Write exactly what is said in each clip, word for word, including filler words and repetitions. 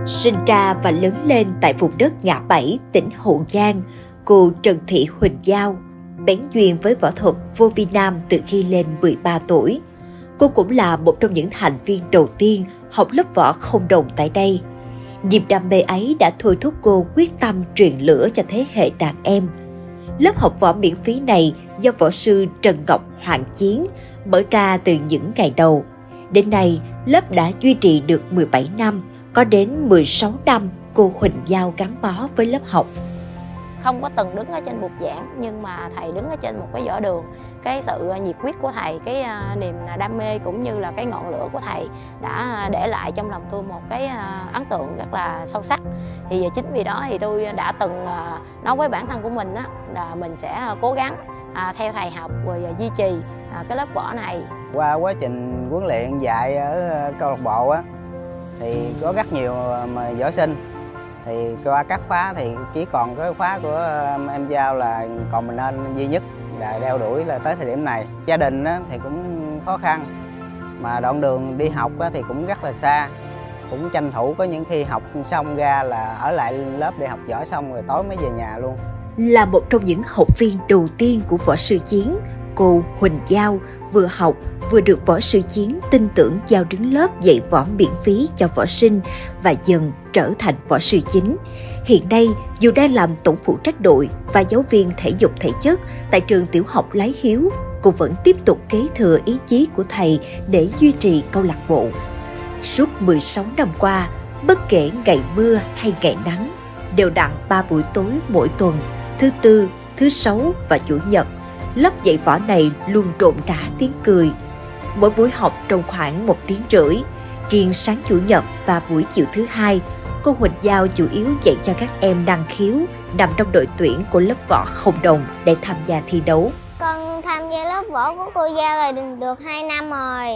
Sinh ra và lớn lên tại vùng đất Ngã Bảy, tỉnh Hậu Giang, cô Trần Thị Huỳnh Giao bén duyên với võ thuật vô vi nam từ khi lên mười ba tuổi. Cô cũng là một trong những thành viên đầu tiên học lớp võ không đồng tại đây. Niềm đam mê ấy đã thôi thúc cô quyết tâm truyền lửa cho thế hệ đàn em. Lớp học võ miễn phí này do võ sư Trần Ngọc Hoàng Chiến mở ra từ những ngày đầu. Đến nay, lớp đã duy trì được mười bảy năm, có đến mười sáu năm cô Huỳnh Giao gắn bó với lớp học. Không có từng đứng ở trên bục giảng, nhưng mà thầy đứng ở trên một cái võ đường. Cái sự nhiệt huyết của thầy, cái niềm đam mê cũng như là cái ngọn lửa của thầy đã để lại trong lòng tôi một cái ấn tượng rất là sâu sắc. Thì chính vì đó thì tôi đã từng nói với bản thân của mình á, là mình sẽ cố gắng theo thầy học rồi duy trì cái lớp võ này. Qua quá trình huấn luyện dạy ở câu lạc bộ á, thì có rất nhiều mà võ sinh. Thì qua các khóa thì chỉ còn cái khóa của em Giao là còn mình nên duy nhất là đeo đuổi là tới thời điểm này. Gia đình thì cũng khó khăn, mà đoạn đường đi học thì cũng rất là xa. Cũng tranh thủ có những khi học xong ra là ở lại lớp để học võ xong rồi tối mới về nhà luôn. Là một trong những học viên đầu tiên của võ sư Chiến, cô Huỳnh Giao vừa học vừa được võ sư Chiến tin tưởng giao đứng lớp dạy võ miễn phí cho võ sinh và dần trở thành võ sư chính. Hiện nay, dù đang làm tổng phụ trách đội và giáo viên thể dục thể chất tại trường tiểu học Lái Hiếu, cô vẫn tiếp tục kế thừa ý chí của thầy để duy trì câu lạc bộ. Suốt mười sáu năm qua, bất kể ngày mưa hay ngày nắng, đều đặn ba buổi tối mỗi tuần, thứ Tư, thứ Sáu và Chủ nhật, lớp dạy võ này luôn rộn rã tiếng cười. Mỗi buổi học trong khoảng một tiếng rưỡi, riêng sáng Chủ nhật và buổi chiều thứ Hai, cô Huỳnh Giao chủ yếu dạy cho các em năng khiếu nằm trong đội tuyển của lớp võ không đồng để tham gia thi đấu. Con tham gia lớp võ của cô Giao là được hai năm rồi.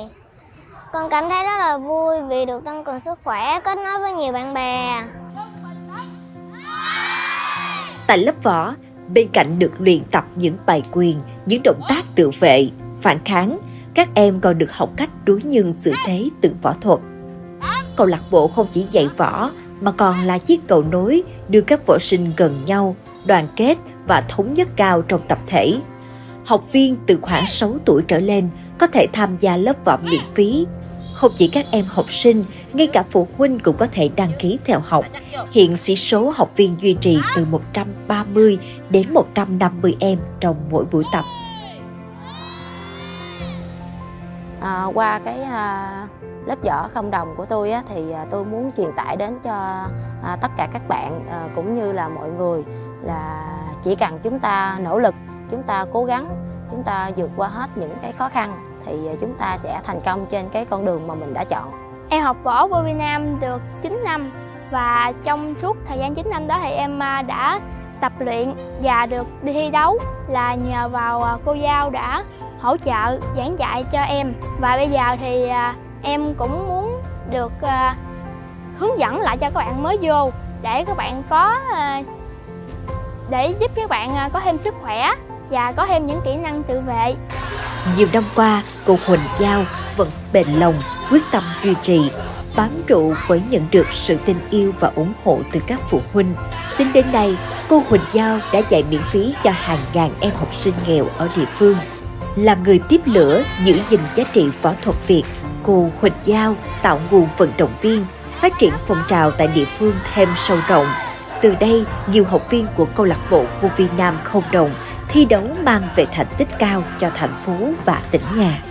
Con cảm thấy rất là vui vì được tăng cường sức khỏe, kết nối với nhiều bạn bè. Tại lớp võ, bên cạnh được luyện tập những bài quyền, những động tác tự vệ, phản kháng, các em còn được học cách đối nhân xử thế từ võ thuật. Câu lạc bộ không chỉ dạy võ mà còn là chiếc cầu nối đưa các võ sinh gần nhau, đoàn kết và thống nhất cao trong tập thể. Học viên từ khoảng sáu tuổi trở lên có thể tham gia lớp võ miễn phí. Không chỉ các em học sinh, ngay cả phụ huynh cũng có thể đăng ký theo học. Hiện sĩ số học viên duy trì từ một trăm ba mươi đến một trăm năm mươi em trong mỗi buổi tập. À, qua cái à, lớp võ không đồng của tôi á, thì à, tôi muốn truyền tải đến cho à, tất cả các bạn à, cũng như là mọi người là chỉ cần chúng ta nỗ lực, chúng ta cố gắng, chúng ta vượt qua hết những cái khó khăn thì chúng ta sẽ thành công trên cái con đường mà mình đã chọn. Em học võ vô vi nam được chín năm và trong suốt thời gian chín năm đó thì em đã tập luyện và được đi thi đấu là nhờ vào cô Giao đã hỗ trợ giảng dạy cho em. Và bây giờ thì em cũng muốn được hướng dẫn lại cho các bạn mới vô để các bạn có để giúp các bạn có thêm sức khỏe và có thêm những kỹ năng tự vệ. Nhiều năm qua, cô Huỳnh Giao vẫn bền lòng, quyết tâm duy trì, bám trụ với nhận được sự tin yêu và ủng hộ từ các phụ huynh. Tính đến nay, cô Huỳnh Giao đã dạy miễn phí cho hàng ngàn em học sinh nghèo ở địa phương. Là người tiếp lửa giữ gìn giá trị võ thuật Việt, cô Huỳnh Giao tạo nguồn vận động viên, phát triển phong trào tại địa phương thêm sâu rộng. Từ đây, nhiều học viên của câu lạc bộ vô vi nam không đồng thi đấu mang về thành tích cao cho thành phố và tỉnh nhà.